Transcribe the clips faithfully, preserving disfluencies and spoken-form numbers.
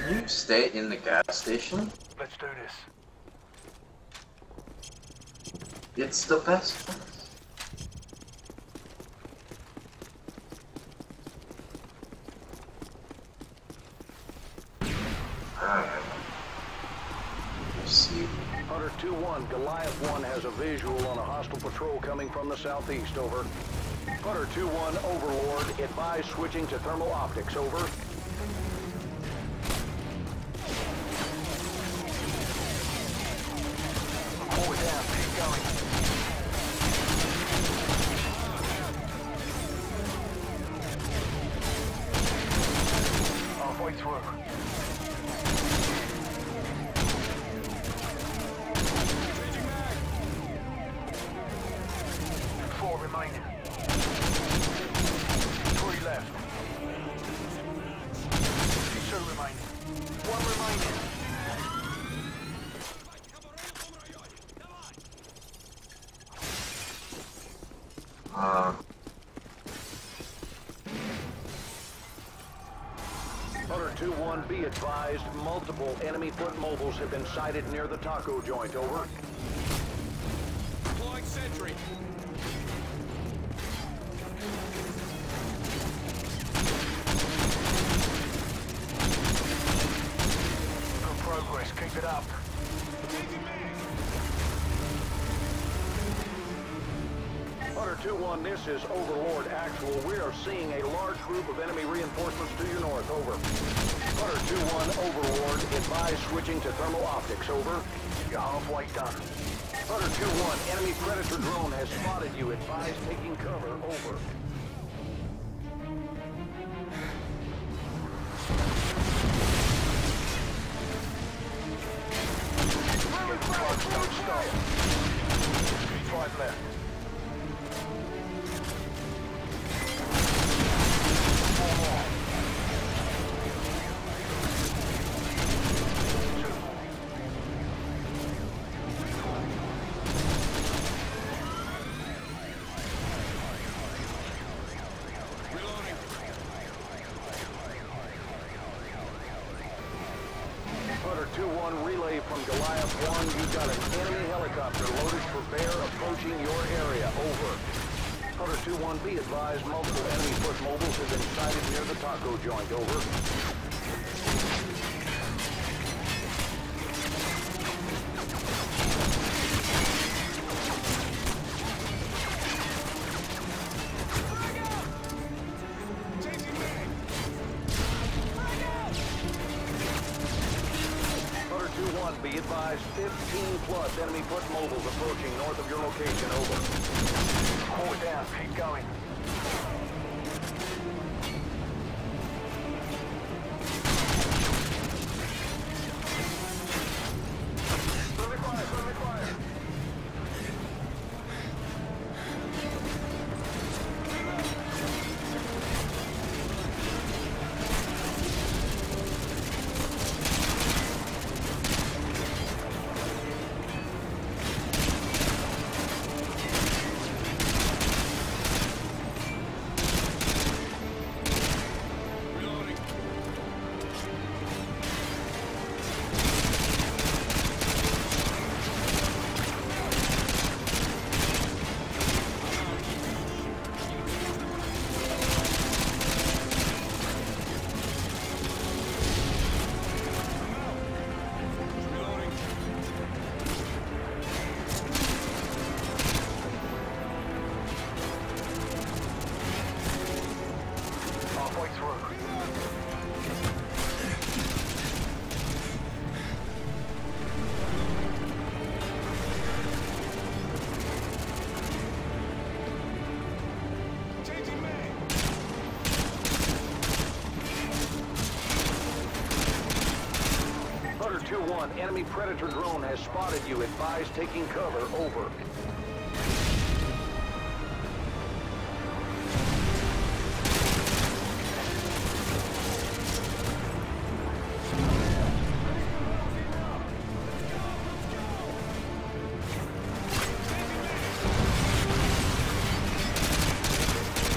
Can you stay in the gas station? Let's do this. It's the best place. Alright. Let's see. Hunter two one, Goliath one has a visual on a hostile patrol coming from the southeast, over. Hunter two one, Overlord, advise switching to thermal optics, over. Hold it down, keep going. Halfway through. Four remaining. Three left. Two remaining. One remaining. Uh, Hunter two one, be advised, multiple enemy foot mobiles have been sighted near the taco joint, over. Deploying sentry. Good progress, keep it up. Hunter two one, this is Overlord Actual. We are seeing a large group of enemy reinforcements to your north, over. Hunter two one, Overlord, advise switching to thermal optics, over. You're halfway done. Hunter two one, enemy Predator drone has spotted you, advise taking cover, over. Get close, don't stop. Five left. Four more. Two more. Reloading. Hunter two one, relay from Goliath one. You've got an enemy helicopter loaded for bear approaching your area, over. Hunter two one, be advised, multiple enemy foot mobiles have been sighted near the taco joint, over. Hunter two one, be advised, fifteen plus enemy foot mobiles approaching north of your location, over. Hold it down, keep going. Friendly fire, friendly fire. Reloading. Reloading. Halfway through. Changing mag. Hunter two one, enemy Predator drone has spotted you, advise taking cover, over.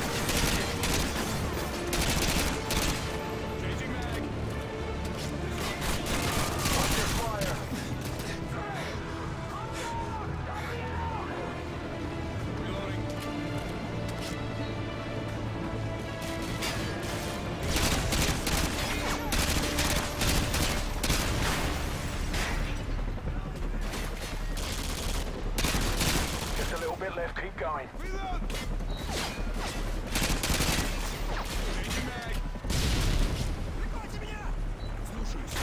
Changing mag. going. Reload! Changing mag! Прикройте меня! Слушаюсь.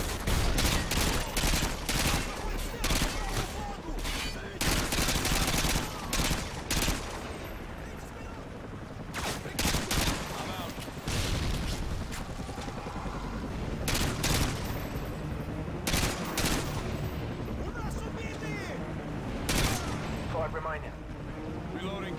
I'm out. У нас убитые! Five remaining. Reloading.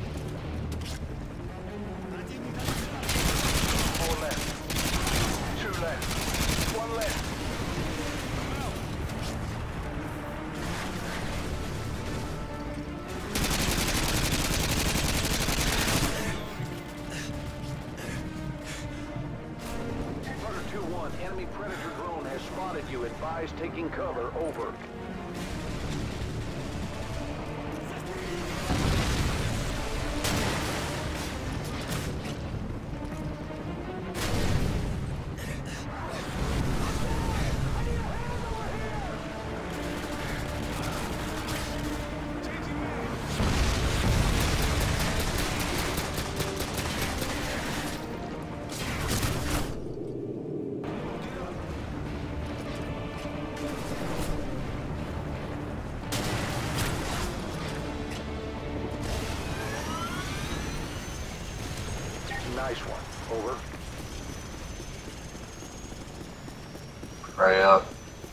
Four left. Two left. One left. I'm out. Hunter two one, enemy Predator drone has spotted you. Advise taking cover. Over. Changing mag! Nice one. Over. Right up.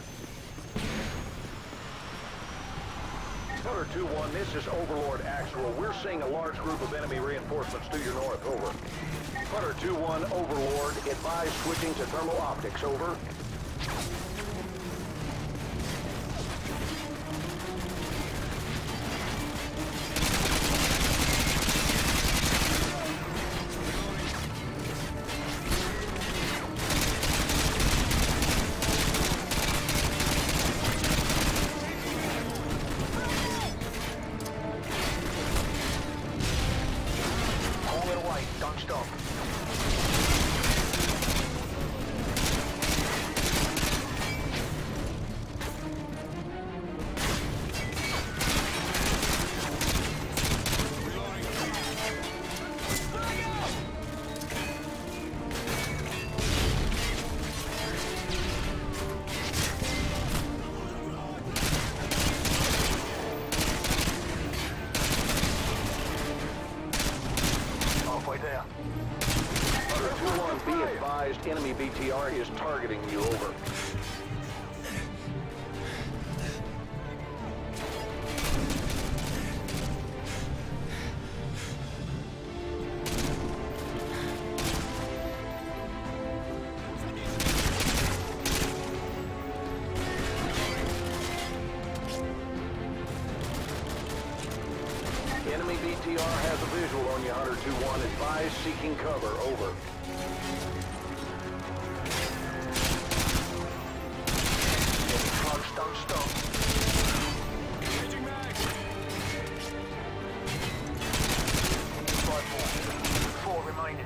Hunter two one, this is Overlord Actual. We're seeing a large group of enemy reinforcements to your north. Over. Hunter two one, Overlord. Advise switching to thermal optics. Over. Pull it away. Don't stop. Halfway there. Hunter two one, be advised, enemy B T R is targeting you. Over. Enemy B T R has a visual on you, Hunter two one. Advise seeking cover. Over. Getting close. Don't stop. Changing mag! Five more. Four remaining.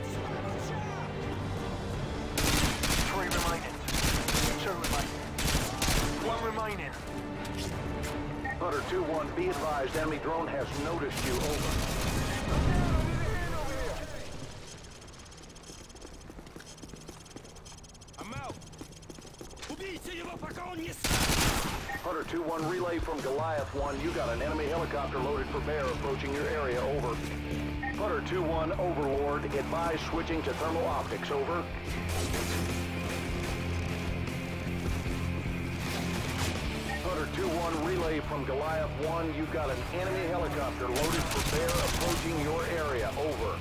Three remaining. Two remaining. One remaining. Hunter two one, be advised, enemy drone has noticed you. Over. I'm out. Убейте его, пока он не с... Hunter two one, relay from Goliath one. You got an enemy helicopter loaded for bear approaching your area. Over. Hunter two one, Overlord. Advise switching to thermal optics. Over. Hunter two one, relay from Goliath one. You got an enemy helicopter loaded for bear approaching your area. Over.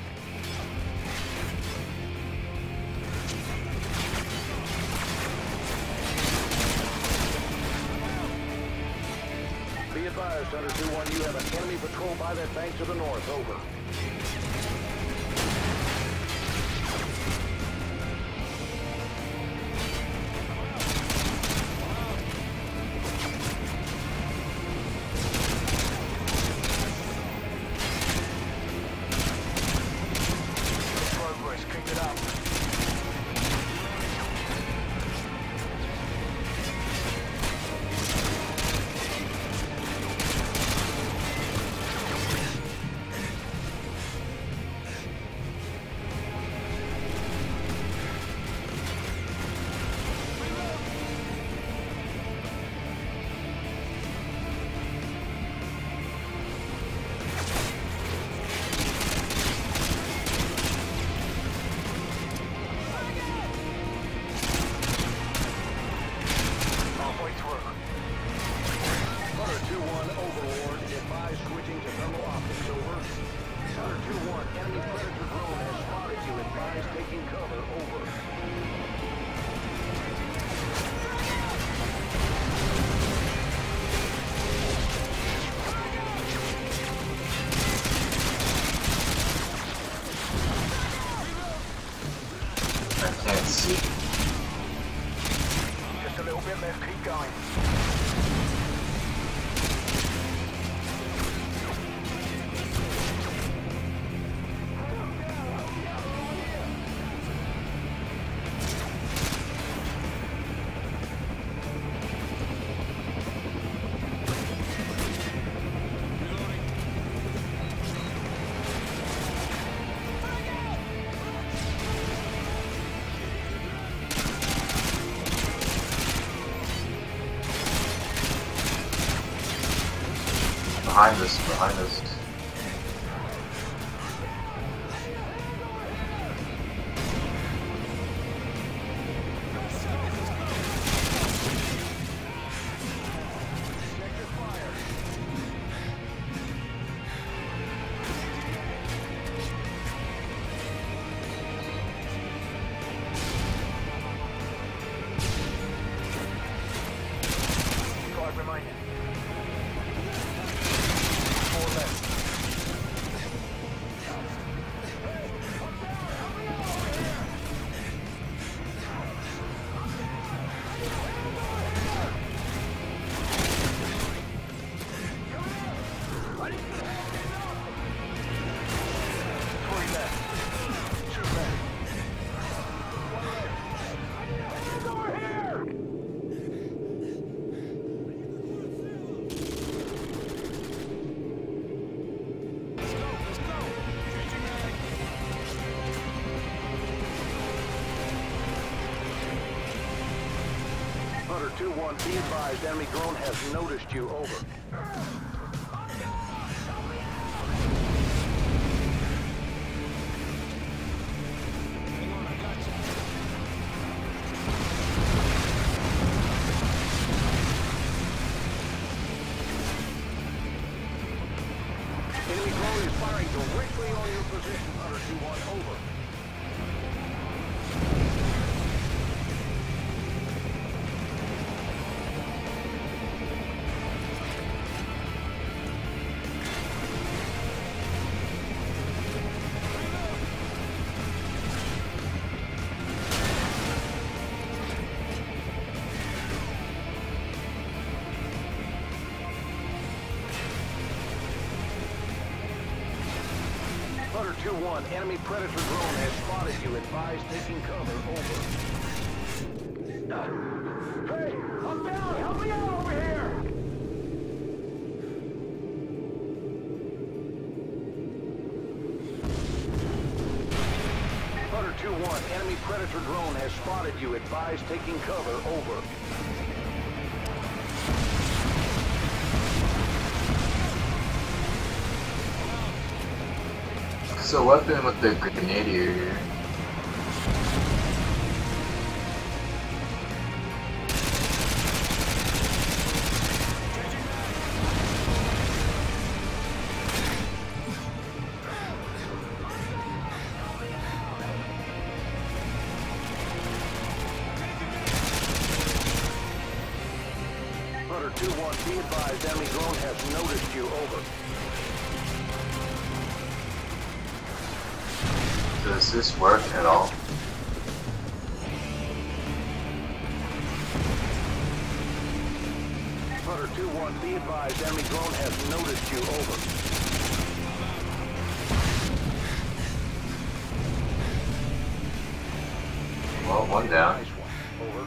Be advised, Hunter two one, you have an enemy patrol by that bank to the north. Over. Progress. Keep it up. approaching to thermal optics, over. Hunter two one, enemy Predator drone has spotted you. Advise taking cover, over. I can't see. Just a little bit left, keep going. Behind us, behind us. Five remaining. Hunter two one, be advised, enemy drone has noticed you, over. Enemy drone is firing directly on your position, Hunter two one, over. Hunter two one, enemy Predator drone has spotted you. Advise taking cover, over. Hey, I'm down! Help me out over here! Hunter two one, enemy Predator drone has spotted you. Advise taking cover, over. So weapon with the grenadier here. Hunter two one, be advised, enemy drone has noticed you, over. Does this work at all? Hunter two one, be advised, enemy drone has noticed you, over. Well, one down. Nice one, over.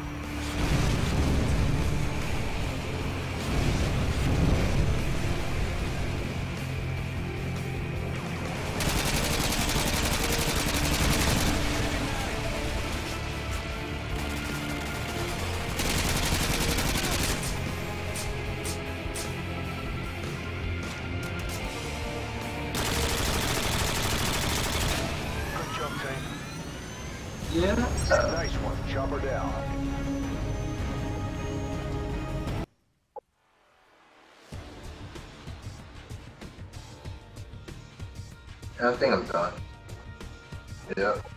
Yeah. Nice one, chopper down. I think I'm done. Yep.